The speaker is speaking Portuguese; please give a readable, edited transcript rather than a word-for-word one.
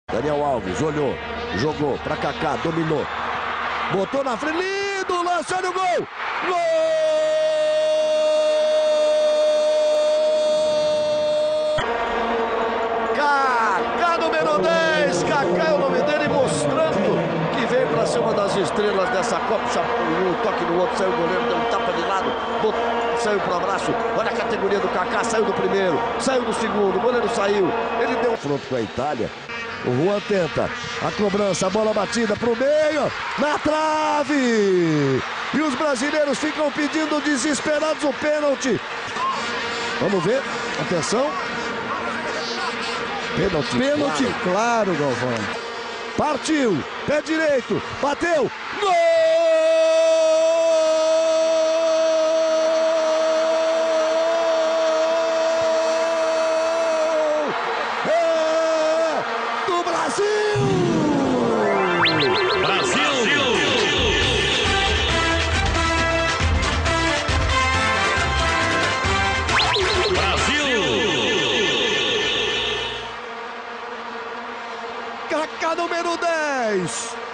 Daniel Alves olhou, jogou pra Kaká, dominou, botou na frente, lindo lance, olha o gol! Gol! Kaká, número 10, Kaká é o nome dele, mostrando que veio pra ser uma das estrelas dessa Copa. Um toque no outro, saiu o goleiro, deu um tapa de lado, saiu pro abraço. Olha a categoria do Kaká, saiu do primeiro, saiu do segundo, o goleiro saiu, ele deu um confronto com a Itália. O Juan tenta a cobrança, a bola batida pro meio, na trave! E os brasileiros ficam pedindo desesperados o pênalti. Vamos ver, atenção. Pênalti, claro, Galvão. Partiu, pé direito, bateu, gol! Kaká número 10.